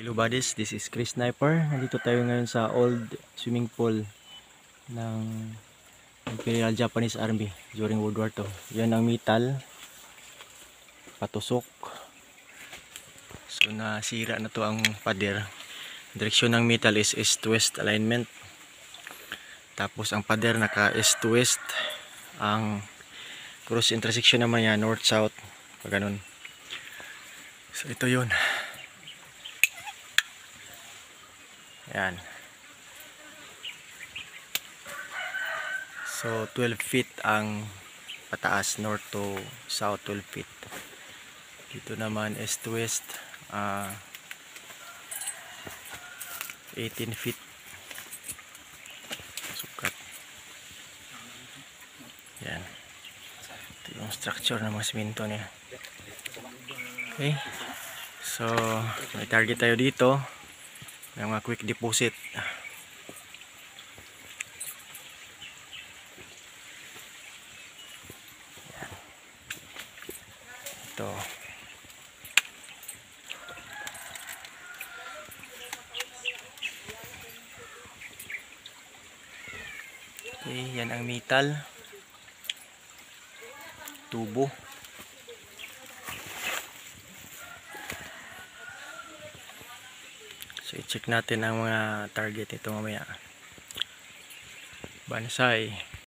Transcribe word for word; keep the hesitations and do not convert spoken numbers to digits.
Hello buddies, this is Chris Sniper. Nandito tayo ngayon sa old swimming pool ng Imperial Japanese Army during World War Two. Yan ang metal, patusok. So nasira na to ang pader. Direksyon ng metal is east-west alignment. Tapos ang pader naka east-west. Ang cross intersection naman yan, north-south. Pag ganun. So ito yun. Yan. So twelve feet ang pataas, north to south twelve feet. Dito naman east to west uh, eighteen feet. Sukat. Yan. Ito yung structure ng mga siminto niya. Okay. So may target tayo dito. May mga quick deposit. Yan. Ito. Okay, yan ang metal. Tubo. So i-check natin ang mga target nito mamaya. Bansai.